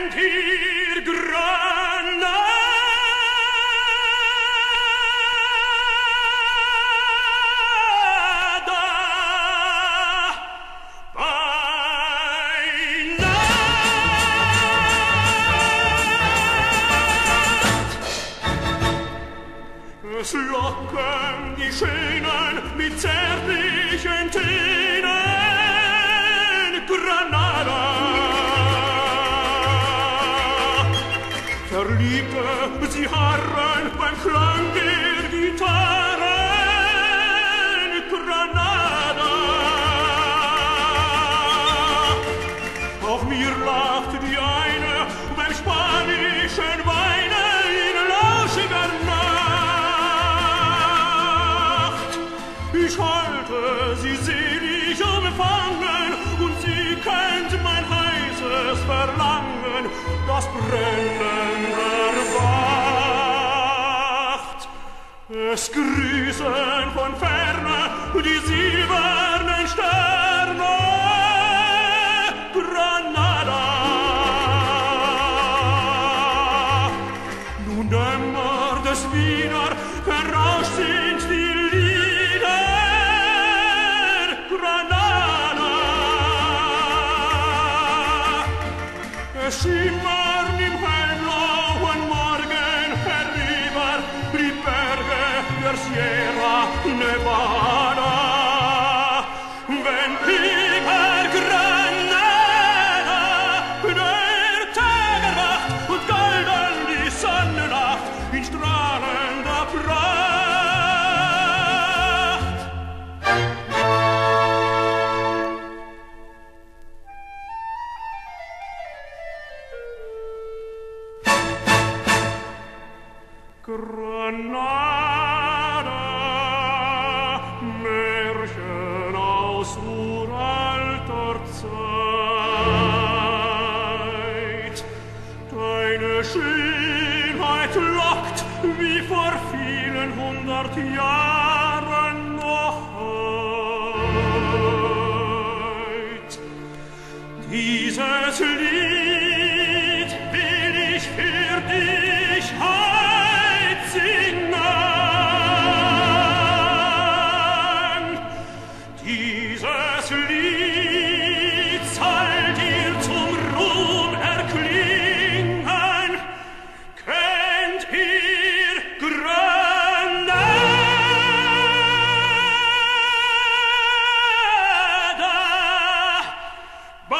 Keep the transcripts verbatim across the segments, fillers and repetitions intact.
Es locken die Schönen mit zärtlichen Tönen, Granada. Verliebte, sie harren beim Klang der Gitarren, Granada. Auf mir lacht die eine beim spanischen Weine in lauschiger Nacht. Ich halte sie selig umfangen und sie kennt mein heißes Verlangen, das Brennen erwacht. Es grüßen von ferne die silbernen Sterne, Granada. Nun dämmert es wieder, verrauscht sind die Lieder, Granada. Es schimmern im hellblauen Morgen herüber die Berge der Sierra Nevada. Wenn über Granada der Tag erwacht und golden die Sonne lacht in strahlender Pracht. Granada, Märchen aus uralter Zeit. Deine Schönheit lockt wie vor vielen hundert Jahren noch heut. Dieses Lied will ich für dich heut singen. Dieses Lied soll dir zum Ruhm erklingen. Kennt ihr Granada? Bei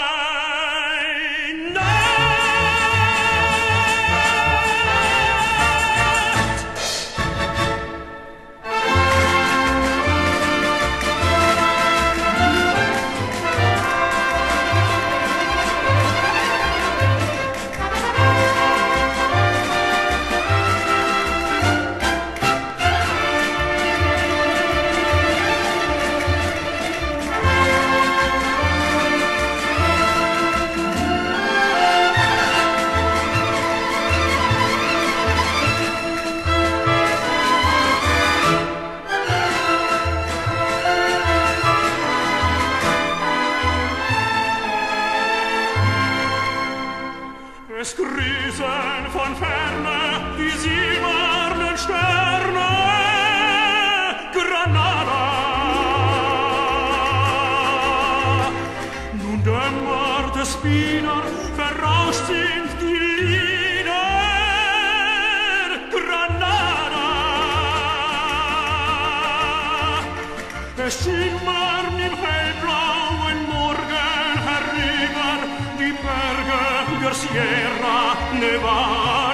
Es grüßen von ferne die silbernen Sterne, Granada. Nun dämmert es wieder, verrauscht sind die Lieder, Granada. Es schimmern im hellblauen Morgen herüber die Berge der Sierra Nevada.